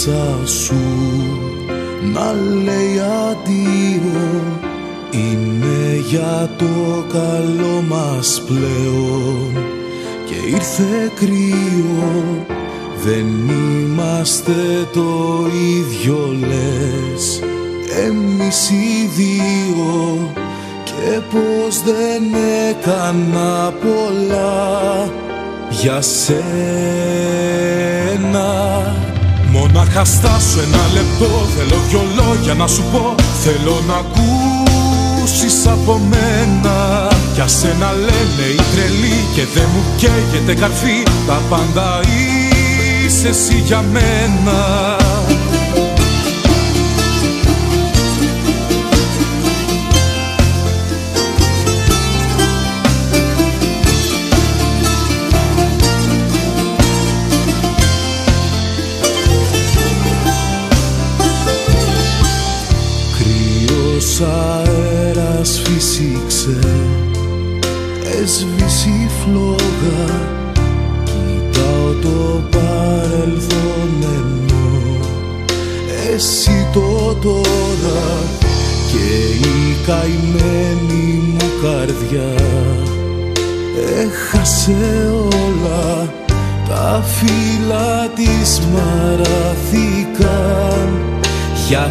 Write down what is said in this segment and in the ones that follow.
μέσα σου να λέει αντίο. Είναι για το καλό μας πλέον και ήρθε κρύο. Δεν είμαστε το ίδιο λες εμείς οι δύο. Και πως δεν έκανα πολλά για σένα. Μόναχα στάσου ένα λεπτό, θέλω δυο λόγια να σου πω. Θέλω να ακούσεις από μένα. Για σένα λένε οι τρελοί και δεν μου καίγεται καρφί. Τα πάντα είσαι εσύ για μένα. Αέρας φύσηξε, έσβησε η φλόγα. Κοιτάω το παρελθόν ενώ εσύ το τώρα. Και η καημένη μου καρδιά έχασε όλα. Τα φύλλα της μαραθήκαν για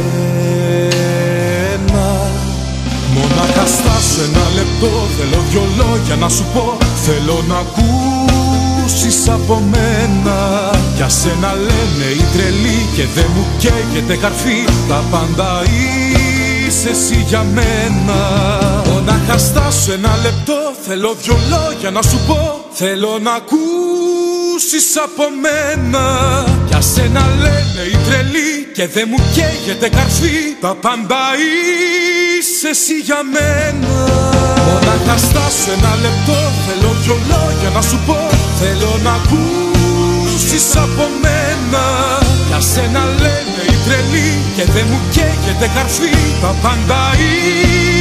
σένα. Μόναχα στάσου ένα λεπτό, θέλω δυο λόγια να σου πω. Θέλω να ακούσεις από μένα. Για σένα λένε οι τρελοί και δεν μου καίγεται καρφί. Τα πάντα είσαι εσύ για μένα. Μόναχα στάσου ένα λεπτό, θέλω δυο λόγια να σου πω. Θέλω να ακούσεις από μένα. Για σένα λένε οι τρελοί και δεν μου καίγεται καρφί. Τα πάντα είσαι εσύ για μένα. Μόναχα στάσου ένα λεπτό, θέλω δυο λόγια να σου πω. Θέλω να ακούσεις από μένα. Για σένα λένε οι τρελοί και δεν μου καίγεται καρφί. Τα πάντα είσαι